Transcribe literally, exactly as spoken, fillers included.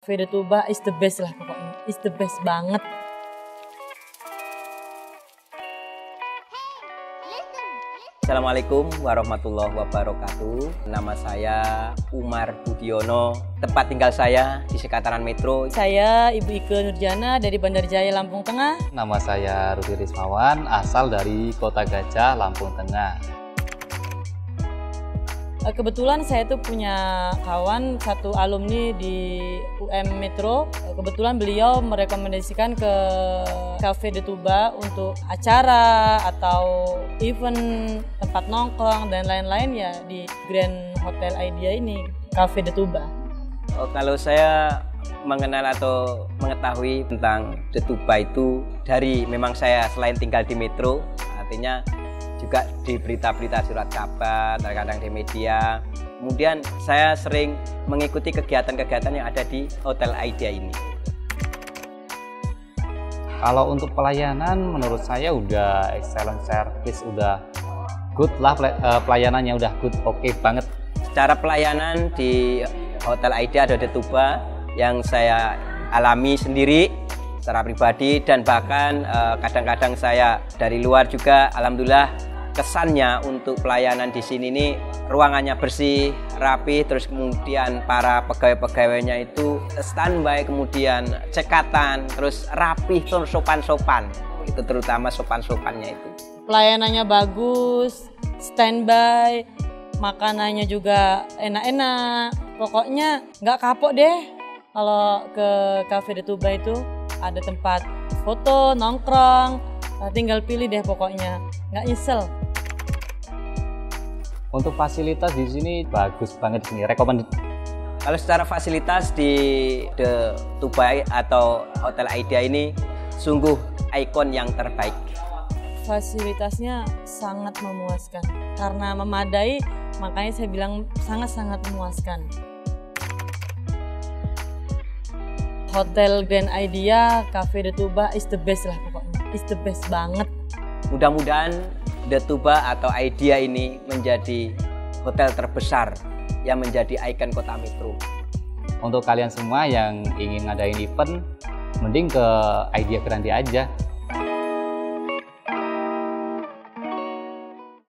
Cafe de Tuba is the best lah pokoknya, is the best banget. Assalamualaikum warahmatullahi wabarakatuh. Nama saya Umar Budiono. Tempat tinggal saya di sekitaran Metro. Saya Ibu Ike Nurjana dari Bandar Jaya, Lampung Tengah. Nama saya Rudi Rismawan, asal dari Kota Gajah, Lampung Tengah. Kebetulan saya tuh punya kawan satu alumni di U M Metro. Kebetulan beliau merekomendasikan ke Cafe de Tuba untuk acara atau event, tempat nongkrong dan lain-lain ya di Grand Hotel Idea ini, Cafe de Tuba. Oh, kalau saya mengenal atau mengetahui tentang de Tuba itu dari memang saya selain tinggal di Metro, artinya juga di berita-berita surat kabar, terkadang di media. Kemudian saya sering mengikuti kegiatan-kegiatan yang ada di Hotel Idea ini. Kalau untuk pelayanan menurut saya udah excellent service, udah good lah, pelayanannya udah good, oke okay banget. Secara pelayanan di Hotel Idea ada de Tuba yang saya alami sendiri secara pribadi, dan bahkan kadang-kadang saya dari luar juga alhamdulillah kesannya untuk pelayanan di sini nih ruangannya bersih, rapi, terus kemudian para pegawai-pegawainya itu standby, kemudian cekatan, terus rapi, sopan-sopan. Itu terutama sopan-sopannya itu. Pelayanannya bagus, standby, makanannya juga enak-enak. Pokoknya nggak kapok deh kalau ke Cafe de Tuba itu. Ada tempat foto, nongkrong, tinggal pilih deh pokoknya, nggak nyesel. Untuk fasilitas di sini bagus banget di sini, rekomend. Kalau secara fasilitas di de Tuba atau Hotel Idea ini sungguh ikon yang terbaik. Fasilitasnya sangat memuaskan, karena memadai, makanya saya bilang sangat-sangat memuaskan. Hotel Grand Idea, Cafe de Tuba is the best lah pokoknya, is the best banget. Mudah-mudahan de Tuba atau Idea ini menjadi hotel terbesar yang menjadi ikon kota Metro. Untuk kalian semua yang ingin ngadain event, mending ke Idea Grande aja.